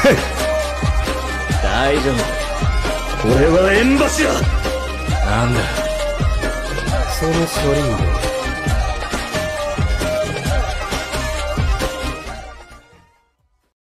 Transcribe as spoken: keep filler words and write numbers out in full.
大丈夫。俺は縁柱。 なんだその処理まで